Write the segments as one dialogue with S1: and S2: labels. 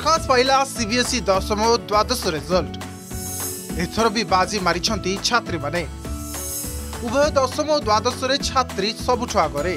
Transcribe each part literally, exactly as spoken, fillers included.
S1: प्रकाश पाइला CBSE दशम और द्वादश रिजल्ट। एथर भी बाजी मारिछंती छात्री माने। उभय दशम और द्वादश रे छात्री सबुठ आगरे।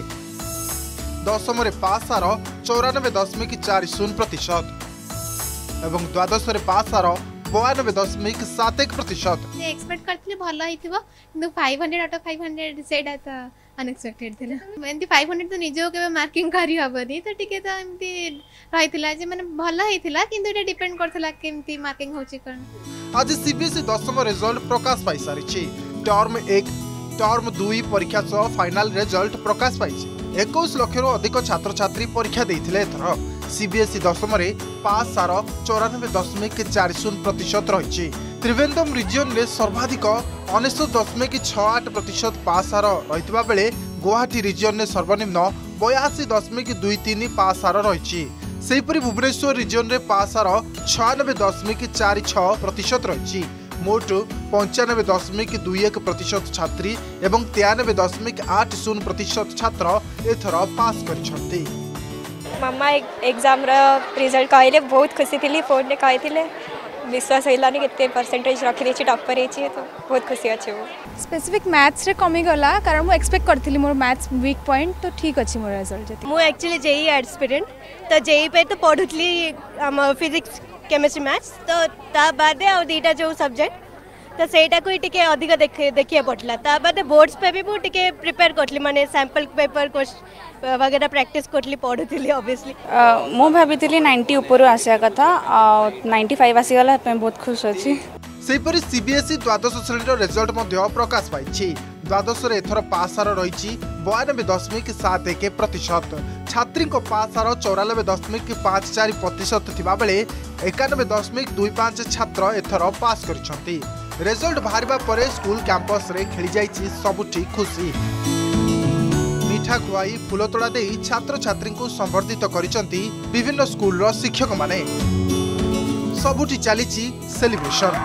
S1: दशम रे पास आर चौरानबे दशमिक चार शून्य प्रतिशत एवं द्वादश रे पास आर बयानबे दशमिक सात एक प्रतिशत।
S2: एक्सपेक्ट करथिले भलो हिथिबो किंतु पाँच सौ आउट ऑफ पाँच सौ सेटा त अनएक्सपेक्टेड थिला। एंती पाँच सौ तो निजो के मार्किंग करी हबनी तो टिके तो एंती रहिथिला जे माने भलो हिथिला किंतु एटा डिपेंड करथिला केमती मार्किंग होची कोन।
S1: आज सीबीएसई दशम रिजल्ट प्रकाश पाई सारिछि। टर्म एक टर्म दुई परीक्षा सह फाइनल रिजल्ट प्रकाश पाइछि। इक्कीस लाख रु अधिक छात्र छात्री परीक्षा देथिले एथर। सीबीएसई दशम रे पास आर चौरानबे दशमिक चार शून्य प्रतिशत रही। त्रिवेंद्रम रिजियन में सर्वाधिक उन्नीस दशमिक छः आठ प्रतिशत पास आर रही बेले गुवाहाटी रिजियन में सर्वनिम्न बयासी दशमिक दुई तीन पास आर रही। सेहीपरि भुवनेश्वर रिजियन में पास आर छयानबे दशमिक चार छः प्रतिशत रही। मोट पंचानबे दशमिक दुई एक प्रतिशत छात्री एवं तेयानबे दशमिक आठ शून्य प्रतिशत छात्र एथर पास कर।
S3: मामा एग्जाम रिजल्ट कहले बहुत खुशी थी। फोन ने कहते विश्वास होलानी केते परसेंटेज रखी देछि टॉपर हेछि तो बहुत खुशी अछि। वो
S4: स्पेसिफिक मैथ्स रे कमी गला कारण मु एक्सपेक्ट करथिली मोर मैथ्स वीक पॉइंट तो ठीक अछि मोर रिजल्ट जति।
S5: मु एक्चुअली जेई एस्पिरेंट तो जेई पे तो पढुतली हम फिजिक्स केमिस्ट्री मैथ्स तो ता बाद आ दीटा जो सब्जेक्ट तो सेटा को टिके अधिक देखे देखिए पड़ला। ता बाद बोर्ड्स पे भी मु टिके प्रिपेयर करथली माने सैंपल पेपर क्वेश्चन वगैरह प्रैक्टिस करथली पढुतली। ऑब्वियसली
S6: मु भाबितली नब्बे ऊपर आसिया कथा पचानवे आसी गला पे बहुत खुश अछि।
S1: सेहीपरि सीबीएसई द्वादश श्रेणी रिजल्ट मध्य प्रकाश पाइछि। द्वादश रे एथर पास आर रही बयानबे दशमिक सात एक प्रतिशत। छात्री को पास आर चौरानबे दशमिक पाँच चार प्रतिशत थिबा बेले एकानबे दशमिक दुई पाँच छात्र एथर पास करिसंती। रिजल्ट बाहरिबा परे स्कूल कैंपस रे खेली जाइछि सबुठी खुशी। मिठा खुआई फुलतोड़ा दे छात्र छात्री को संवर्धित करिसंती विभिन्न स्कूल रो शिक्षक माने। सबुठी चलीछि सेलिब्रेशन।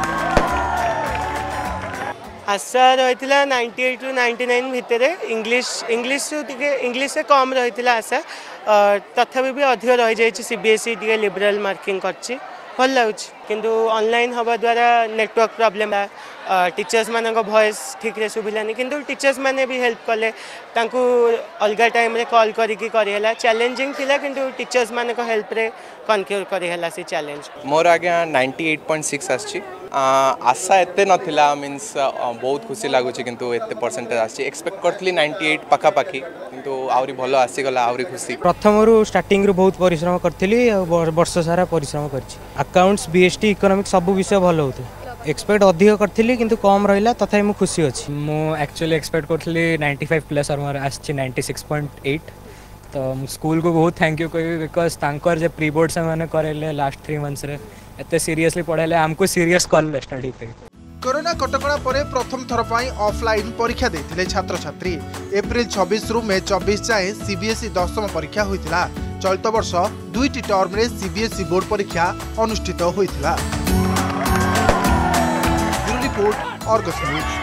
S7: आशा रही अट्ठानबे टू निन्यानवे भितर इंग्लिश इंग्लिश इंग्लिश से कम रही आशा तथापि भी अधिक रही जाइए। सीबीएसई टी लिबराल मार्किंग कर भल लगुच किंतु ऑनलाइन हवा द्वारा नेटवर्क प्रॉब्लम है। टीचर्स मान वॉइस ठीक रे सुभिलानी किंतु टीचर्स माने भी हेल्प कले तांकु अलगा टाइम रे कॉल करिकी करिहला। चैलेंजिंग थिला किंतु टीचर्स मान को हेल्प रे कन्क्यूर करिहला से चैलेंज।
S8: मोर आज्ञा अट्ठानबे पॉइंट छह आछि। आशा एते नथिला मीन्स बहुत खुशी लागुच किंतु एते परसेंटेज आछि। एक्सपेक्ट करथली अट्ठानबे पाखा पाखी किंतु आउरी भलो आसी गला आउरी खुशी।
S9: प्रथम रु स्टार्टिंग रु बहुत परिश्रम करथली वर्ष सारा परिश्रम करछि। अकाउंट्स बीएसटी इकोनॉमिक्स सब विषय भलो होते। एक्सपेक्ट अधिक करथली किंतु कम रहिला तथापि मु खुशी अछि। मु एक्चुअली एक्सपेक्ट करथली पचानवे प्लस और मोर आछि छियानवे पॉइंट आठ। तो स्कूल को बहुत थैंक यू कहबी बिकॉज तांकर जे प्री बोर्ड से माने करेले लास्ट थ्री मंथ्स रे एते सीरियसली पढ़ाले हमको सीरियस कॉल स्टडी पे।
S1: कोरोना कटकणा परे प्रथम थर पाई ऑफलाइन परीक्षा देथिले छात्र छात्री। एप्रिल छब्बीस रु मे चौबीस जाए सीबीएसई दशम परीक्षा होइतिला। चलित वर्ष दुईटी टर्म रे सीबीएसई बोर्ड परीक्षा अनुष्ठित होइतिला। Report Argus news.